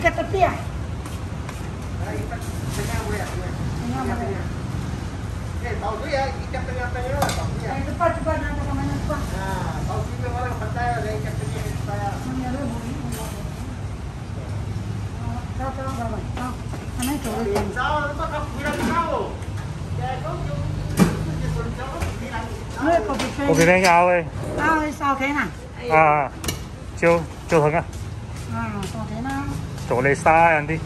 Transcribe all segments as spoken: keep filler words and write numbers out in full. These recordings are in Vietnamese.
chặt tật tia. Đây, tengah boleh. Tengah boleh. Eh, tahu tu ya, ikat tengah-tengah lah tahu ya. Eh, cepat cepat nanti ke mana cepat. Nah, tahu sini orang pandai ada ikat tengah supaya. Ini ada boleh. Tahu tahu tahu. Tahu. Mana itu? Tahu, tu kau bilang tahu. Ya, kau tu tu suruh tahu bilang. Nơi coffee phê. Coffee phê ao ơi. Ao ơi sao thế nào? À, chiêu chiêu thằng à. À, sao thế nào? Chỗ này xa anh đi.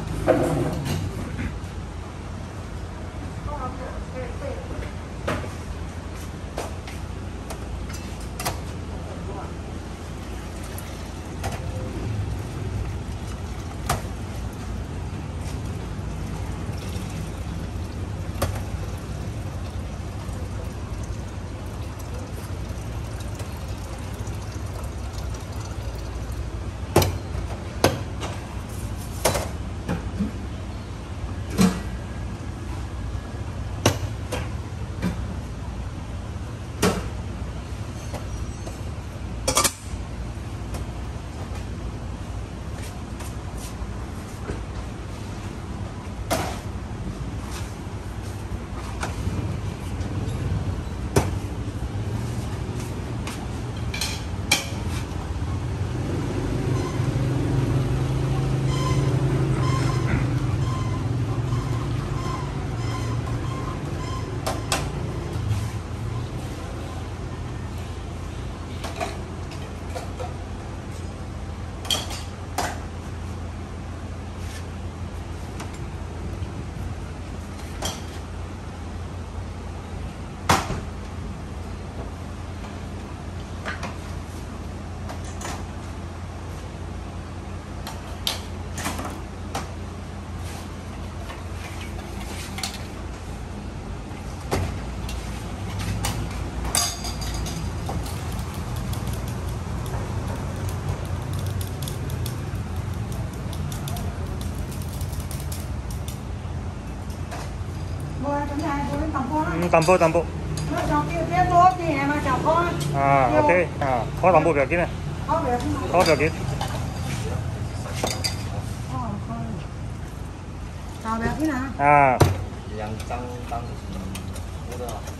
Ừ, tầm bộ tầm bộ. À, ok. À, có tầm bộ việc kia này. Có việc kia. Chào bé thế nào? À. Yang tăng tăng